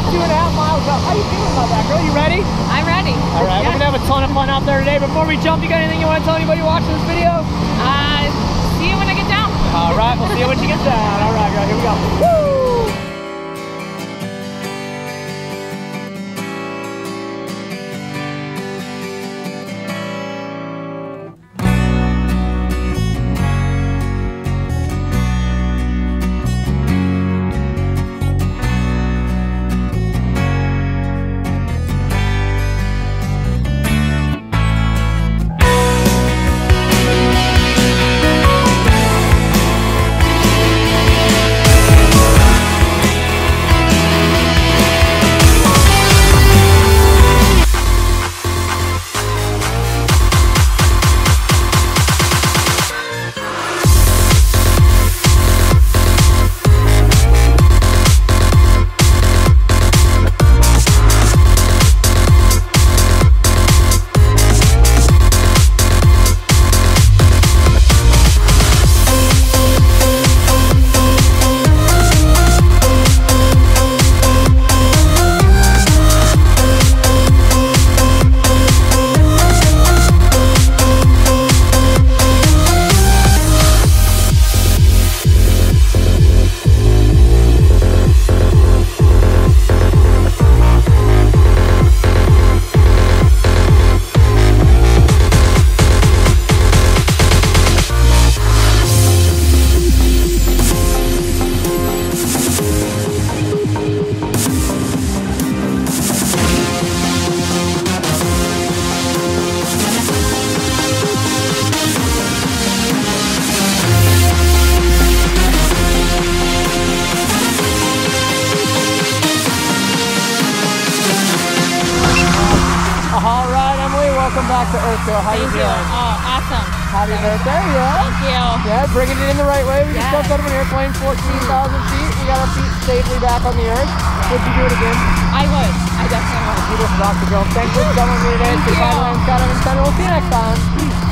2.5 miles up. How you feeling about that, girl? You ready? I'm ready. All right, we're gonna have a ton of fun out there today. Before we jump, you got anything you want to tell anybody watching this video? See you when I get down. All right, we'll see you when she gets down. All right, girl, here we go. Woo! All right, Emily, welcome back to Earthville. How you feeling? Oh, awesome. Happy birthday, yeah? Thank you. Yeah, bringing it in the right way. We just jumped out of an airplane, 14,000 feet. We got our feet safely back on the earth. Would you do it again? I would. I definitely would. You just rocked the girl. Thanks for coming with me today. Say bye to Ryan, Scott, and we'll see you next time.